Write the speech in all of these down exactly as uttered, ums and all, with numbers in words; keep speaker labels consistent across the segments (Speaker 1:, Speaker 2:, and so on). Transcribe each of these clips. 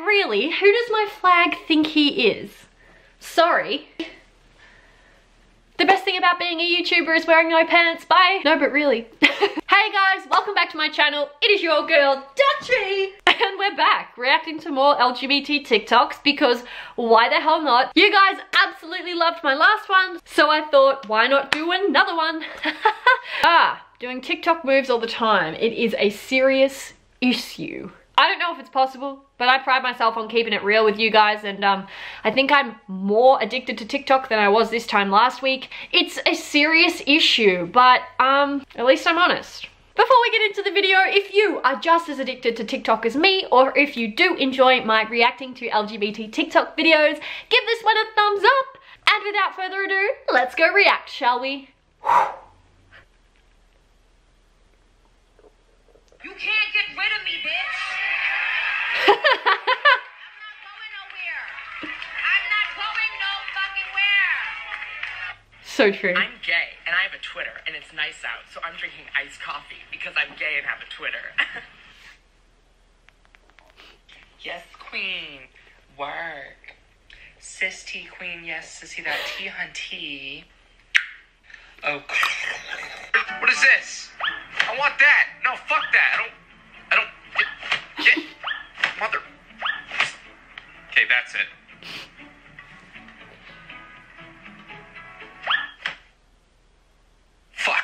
Speaker 1: really, who does my flag think he is? Sorry. The best thing about being a YouTuber is wearing no pants, bye. No, but really. Hey guys, welcome back to my channel. It is your girl, Dutchy. And we're back, reacting to more L G B T TikToks because why the hell not? You guys absolutely loved my last one, so I thought, why not do another one? Ah, doing TikTok moves all the time. It is a serious issue. I don't know if it's possible, but I pride myself on keeping it real with you guys, and um, I think I'm more addicted to TikTok than I was this time last week. It's a serious issue, but um, at least I'm honest. Before we get into the video, if you are just as addicted to TikTok as me, or if you do enjoy my reacting to L G B T TikTok videos, give this one a thumbs up. And without further ado, let's go react, shall we?
Speaker 2: You can't get rid of me, bitch. I'm not going nowhere. I'm not going no fucking where.
Speaker 1: So true.
Speaker 3: I'm gay and I have a Twitter and it's nice out, so I'm drinking iced coffee because I'm gay and have a Twitter. Yes, queen. Work. Cis tea queen, yes, sissy that tea hunty. Oh.
Speaker 4: What is this? I want that. No, fuck that. I don't. I don't. Get. get mother. Okay, that's it. Fuck.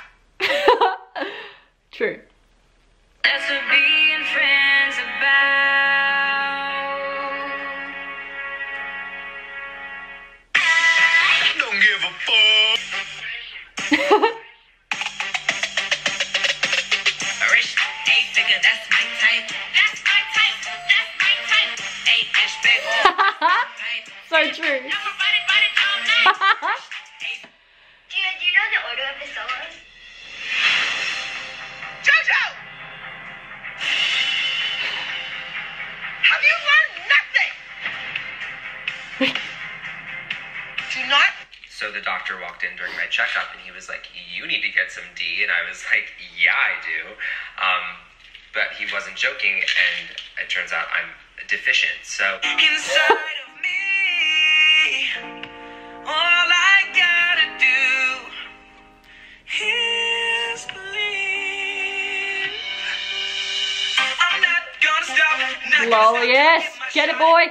Speaker 1: True.
Speaker 2: That's what being friends about.
Speaker 4: Don't give a fuck.
Speaker 2: Rich, eight figure, that's my type. That's my type. That's my type. Eight inch big.
Speaker 1: So true.
Speaker 2: Do you, do you know the order of the solos? Jojo! Have you learned nothing? Do you not?
Speaker 5: So the doctor walked in during my checkup and he was like, you need to get some D. And I was like, yeah, I do. Um, but he wasn't joking, and it turns out I'm deficient, so.
Speaker 2: Inside of me, all I gotta do is believe. I'm not gonna stop. Not gonna
Speaker 1: Lol,
Speaker 2: stop.
Speaker 1: yes. Get it, boy.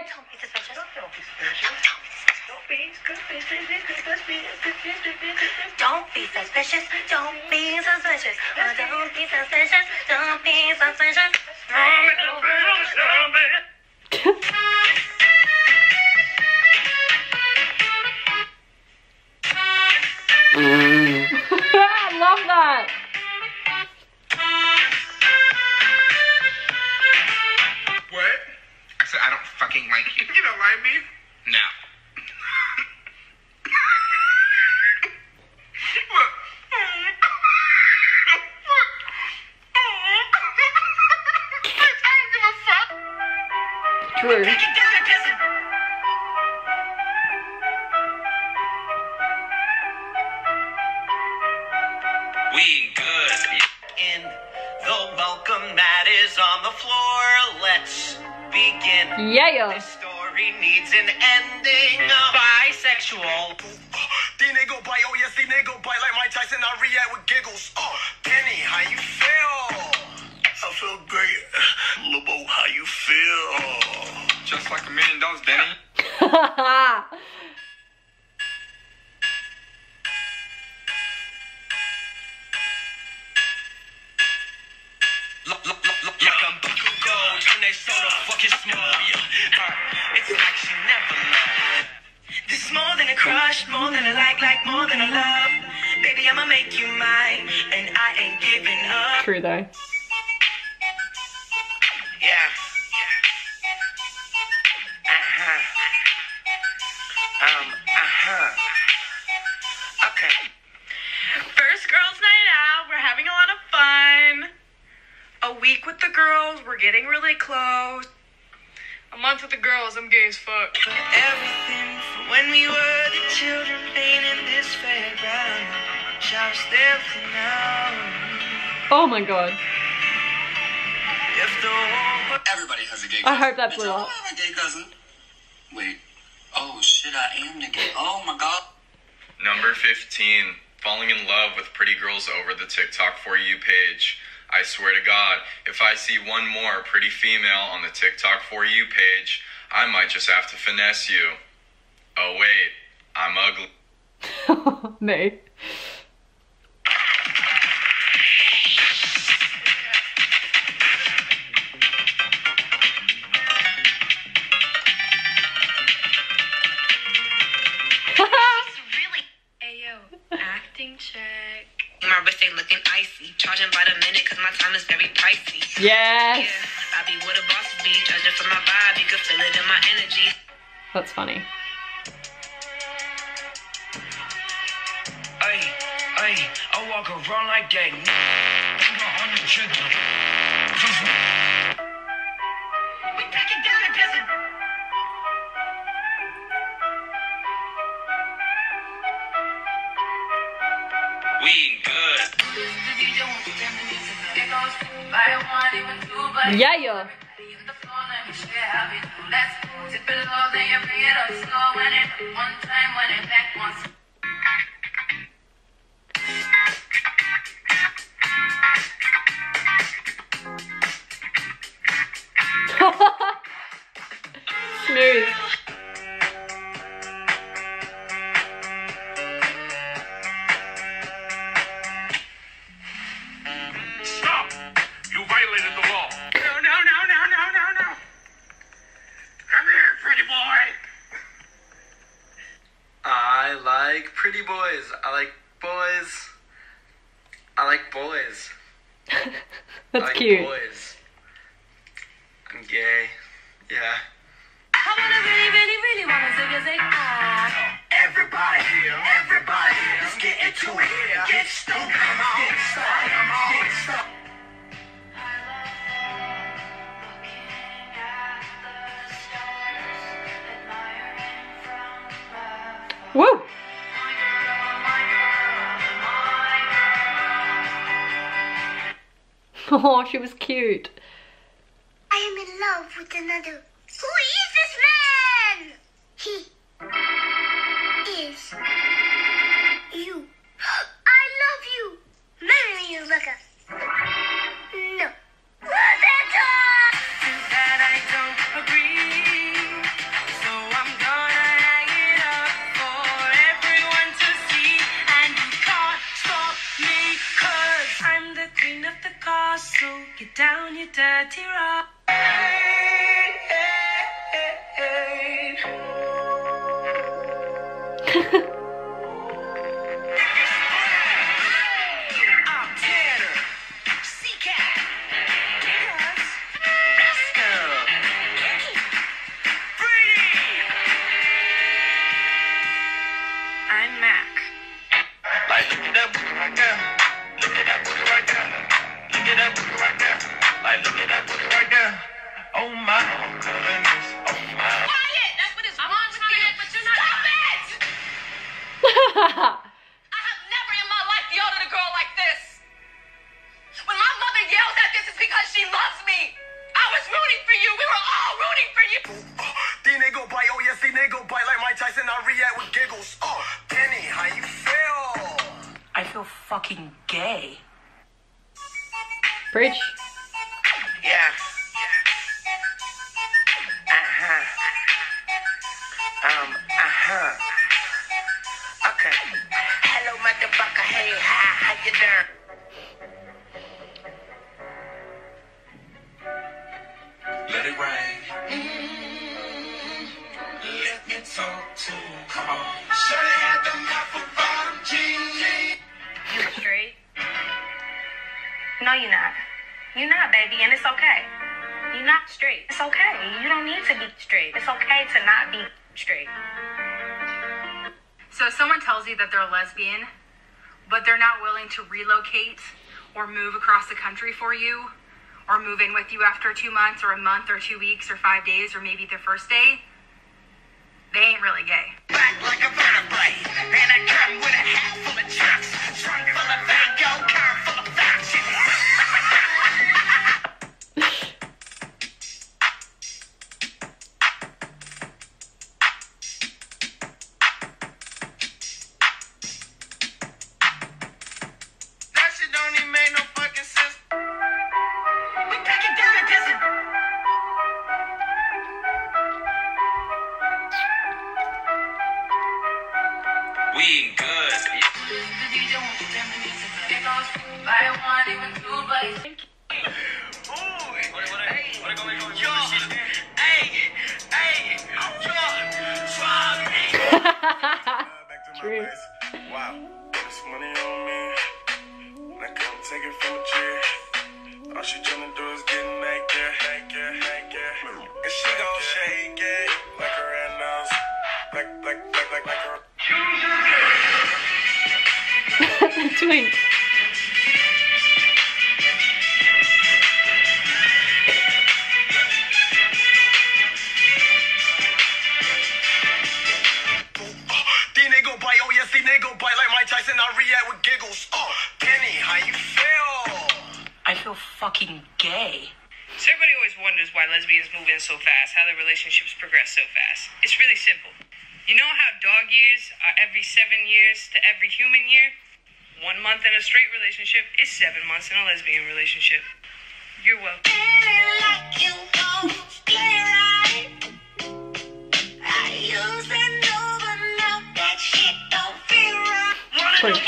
Speaker 2: Don't be suspicious. Don't be suspicious. Oh, don't be suspicious. Don't be suspicious.
Speaker 1: I love that.
Speaker 4: What? I said I don't fucking like you. You don't like me? No.
Speaker 1: True.
Speaker 2: We good. In the welcome mat is on the floor. Let's begin.
Speaker 1: Yeah.
Speaker 2: This story needs an ending. Bisexual.
Speaker 6: These niggas bite, oh yes, these niggas bite like Mike Tyson. I react with giggles. Oh, Penny, how you feel? I feel great. Lobo, how you feel?
Speaker 4: Just like a million dollars, Denny.
Speaker 2: Look, look, look, look, like I'm Buckle Gold. Turn that soda fucking small. Yeah. Uh, it's like she never loved. This is more than a crush, more than a like, like more than a love. Baby, I'ma make you mine, and I ain't giving up.
Speaker 1: True though.
Speaker 2: Yeah. Uh-huh. Um, uh-huh. Okay. First girls' night out, we're having a lot of fun. A week with the girls, we're getting really close. A month with the girls, I'm gay as fuck. Everything from when we were the children playing in this fairground. Shall step to now.
Speaker 1: Oh my god.
Speaker 2: If the whole
Speaker 6: Everybody has a gay
Speaker 1: I
Speaker 6: cousin.
Speaker 1: hope that
Speaker 6: Bitch,
Speaker 1: blew
Speaker 6: I
Speaker 1: up.
Speaker 6: don't have a gay cousin. Wait. Oh, shit, I am the gay. Oh, my God.
Speaker 7: Number fifteen. Falling in love with pretty girls over the TikTok For You page. I swear to God, if I see one more pretty female on the TikTok For You page, I might just have to finesse you. Oh wait, I'm ugly.
Speaker 1: Me.
Speaker 2: Acting check. My wrist ain't looking icy. Charging by the minute cause my time is very pricey.
Speaker 1: Yes.
Speaker 2: Yeah, I be what a boss be. Judging from my vibe, you can feel it in my energy.
Speaker 1: That's funny.
Speaker 8: Ay, ay, I walk around like that. On the trigger. We back it down, peasant.
Speaker 4: We good.
Speaker 1: Yeah, yeah. Smooth.
Speaker 6: Stop! You violated the law.
Speaker 2: No, no, no, no, no, no, no. Come here, pretty boy.
Speaker 9: I like pretty boys. I like boys. I like boys.
Speaker 1: That's
Speaker 9: I like
Speaker 1: cute.
Speaker 9: boys. I'm gay. Yeah.
Speaker 2: I wanna really, really, really wanna zig a zig ah.
Speaker 6: Everybody here, everybody, let's get into it. Get stoked, come on, get started, come on, get started.
Speaker 1: Woo! Oh, she was cute.
Speaker 10: I am in love with another. Who is this man? He is you. I love you. Marry me, Rebecca. No. Rebecca!
Speaker 2: That I don't agree. So I'm gonna hang it up for everyone to see. And you can't stop me, cause I'm the queen of the castle. Get down, you dirty rock. I'm Tanner. Seacat. Yes. Rascal. Brady. I'm Mac.
Speaker 6: Like, look at that booty right there. Look at that booty right there. Look at that booty right there. Like, look at that booty right there. Oh my goodness. Oh my.
Speaker 2: Quiet! That's what it's wrong with you, but you're not. Stop it! I have never in my life yelled at a girl like this. When my mother yells at this, it's because she loves me. I was rooting for you. We were all rooting for you.
Speaker 6: Then they go bite, oh yes, then they go bite like Mike Tyson. I react with giggles. Oh, Penny, how you feel?
Speaker 2: I feel fucking gay.
Speaker 1: Bridge.
Speaker 2: Yeah. Uh-huh. Um, uh-huh. Okay. Hello, motherfucker. Hey, hi. How you doing?
Speaker 6: Let it rain. Let me talk to you. Come on. Shawty had the mouth of bottom jeans.
Speaker 2: You straight? No, you're not. You're not, baby, and it's okay. You're not straight. It's okay. You don't need to be straight. It's okay to not be straight.
Speaker 11: So if someone tells you that they're a lesbian, but they're not willing to relocate or move across the country for you, or move in with you after two months or a month or two weeks or five days or maybe their first day, they ain't really gay.
Speaker 6: Back like a vertebrae. And I come with a hat full of trucks. Trunk full of Vango, car full of fashion.
Speaker 8: being good.
Speaker 1: True.
Speaker 6: Wow, this money on me. And I couldn't take it from a G. All she tryna do is get naked, naked, naked. And she gon' shake it like her red nose. Like, like, like, like, like her.
Speaker 1: Twink.
Speaker 6: Then they go bite, oh yes, then they go bite like Mike Tyson. I react with giggles. Oh, Penny, how you feel?
Speaker 12: I feel fucking gay.
Speaker 2: So everybody always wonders why lesbians move in so fast, how their relationships progress so fast. It's really simple. You know how dog years are every seven years to every human year? One month in a straight relationship is seven months in a lesbian relationship. You're welcome.
Speaker 1: Twink.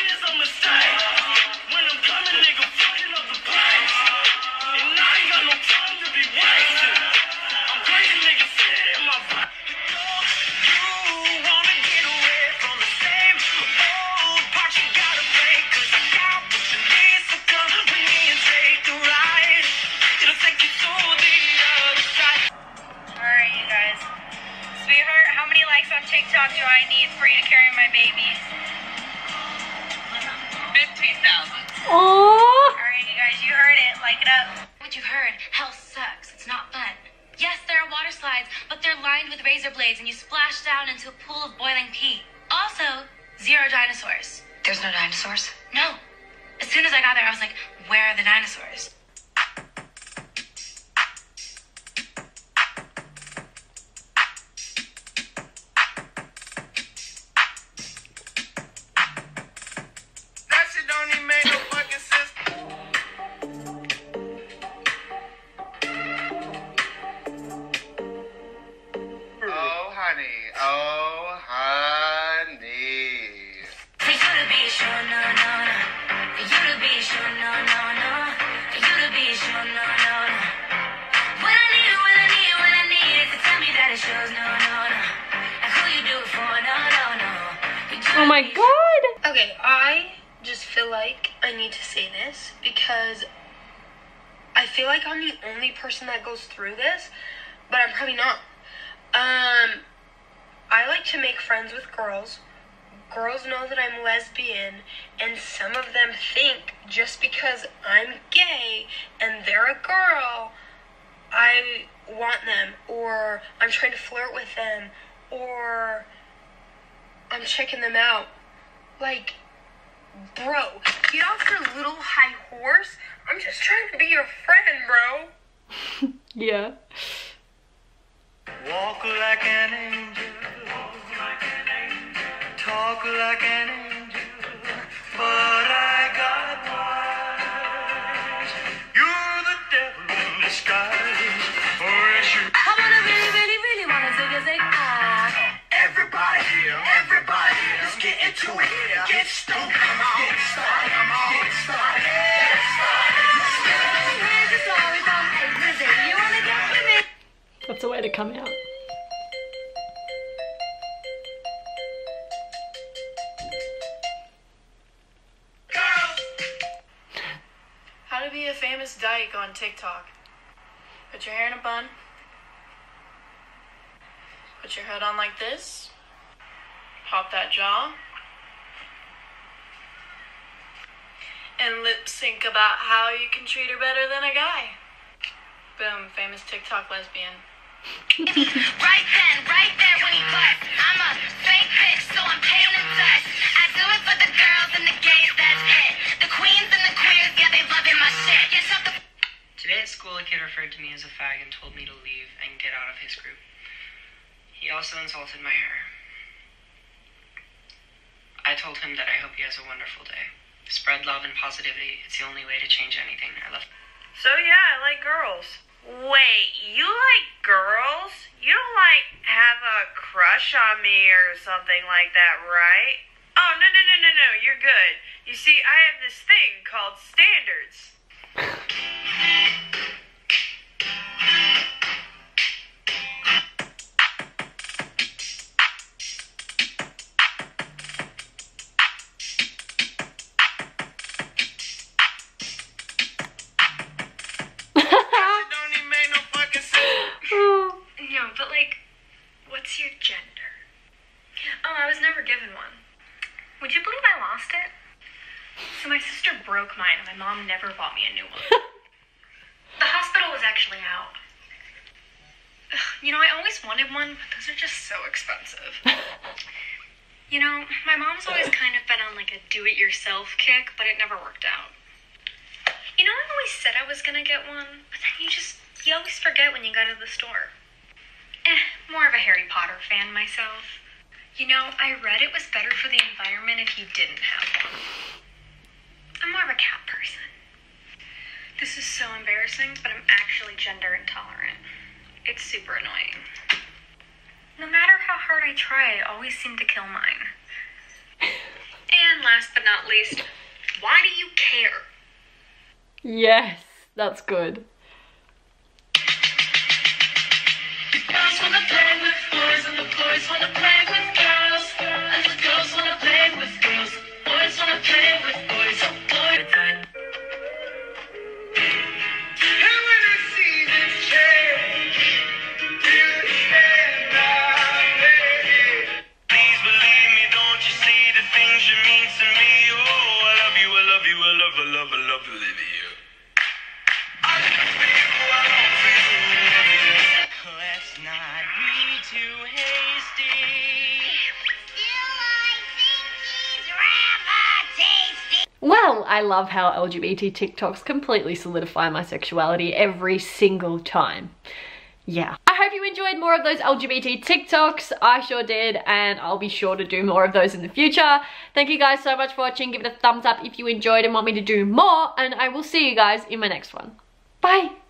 Speaker 11: TikTok do I need for you to carry my babies?
Speaker 2: fifteen thousand.
Speaker 1: Aww.
Speaker 11: Alright, you guys, you heard it. Like it up.
Speaker 13: What you've heard, hell sucks. It's not fun. Yes, there are water slides, but they're lined with razor blades and you splash down into a pool of boiling pee. Also, zero dinosaurs.
Speaker 12: There's no dinosaurs?
Speaker 13: No. As soon as I got there, I was like, where are the dinosaurs?
Speaker 6: That shit don't even make no fucking sense.
Speaker 9: Oh, honey. Oh, honey.
Speaker 13: For you to be sure, no, no, no. For you to be sure, no, no, no. For you to be sure, no, no, no. When I need it, when I need it, when I need it, to tell me that it shows, no, no, no. Like who you do it for, no, no, no.
Speaker 1: Oh my god.
Speaker 14: Okay, I just feel like I need to say this because I feel like I'm the only person that goes through this, but I'm probably not. Um, I like to make friends with girls. Girls know that I'm lesbian, and some of them think just because I'm gay and they're a girl, I want them, or I'm trying to flirt with them, or I'm checking them out. Like, bro, get off your little high horse. I'm just trying to be your friend, bro.
Speaker 1: Yeah.
Speaker 8: Walk like an angel, talk like an angel, but I got wise. You're the devil in disguise. Oh, yes, you.
Speaker 13: I wanna really, really, really wanna zig a zig ah.
Speaker 6: Everybody here, everybody, let's get into it. Get stoked, come on, get started, come on, get started, get started.
Speaker 13: Here's the story from A to Z. You wanna get with me?
Speaker 1: That's a way to come out.
Speaker 14: How to be a famous dyke on TikTok. Put your hair in a bun. Put your head on like this. Pop that jaw. And lip sync about how you can treat her better than a guy. Boom, famous TikTok lesbian.
Speaker 13: Right then, right there when he busts. I'm a fake bitch, so I'm paying in dust. I do it for the girls and the gays, that's it. The queens and the queers, yeah, they loving my shit. Yes, up the.
Speaker 15: Today at school, a kid referred to me as a fag and told me to leave and get out of his group. He also insulted my hair. I told him that I hope he has a wonderful day. Spread love and positivity. It's the only way to change anything. I love.
Speaker 2: So yeah, I like girls. Wait, you like girls? You don't like have a crush on me or something like that, right? Oh, no, no, no, no, no, you're good. You see, I have this thing called standards.
Speaker 16: No, but like, what's your gender? Oh, I was never given one. Would you believe I lost it? So my sister broke mine and my mom never bought me a new one. The hospital was actually out. Ugh, you know, I always wanted one, but those are just so expensive. You know, my mom's always kind of been on like a do-it-yourself kick, but it never worked out. You know, I always said I was gonna get one, but then you just, you always forget when you go to the store. Eh, more of a Harry Potter fan myself. You know, I read it was better for the environment if you didn't have one. I'm more of a cat person. This is so embarrassing, but I'm actually gender intolerant. It's super annoying. No matter how hard I try, I always seem to kill mine. And last but not least, why do you care?
Speaker 1: Yes, that's good.
Speaker 8: Girls wanna play with boys and the boys wanna play with girls, and the girls wanna play with girls, boys wanna play with boys, oh boy. And when the seasons change, you stand by me. Please believe me, don't you see the things you mean to me? Oh, I love you, I love you, I love, I love, I love you. I love you for you, I long for you. Let's not be too hasty.
Speaker 1: Well, I love how L G B T TikToks completely solidify my sexuality every single time. Yeah. I hope you enjoyed more of those L G B T TikToks. I sure did, and I'll be sure to do more of those in the future. Thank you guys so much for watching. Give it a thumbs up if you enjoyed and want me to do more, and I will see you guys in my next one. Bye!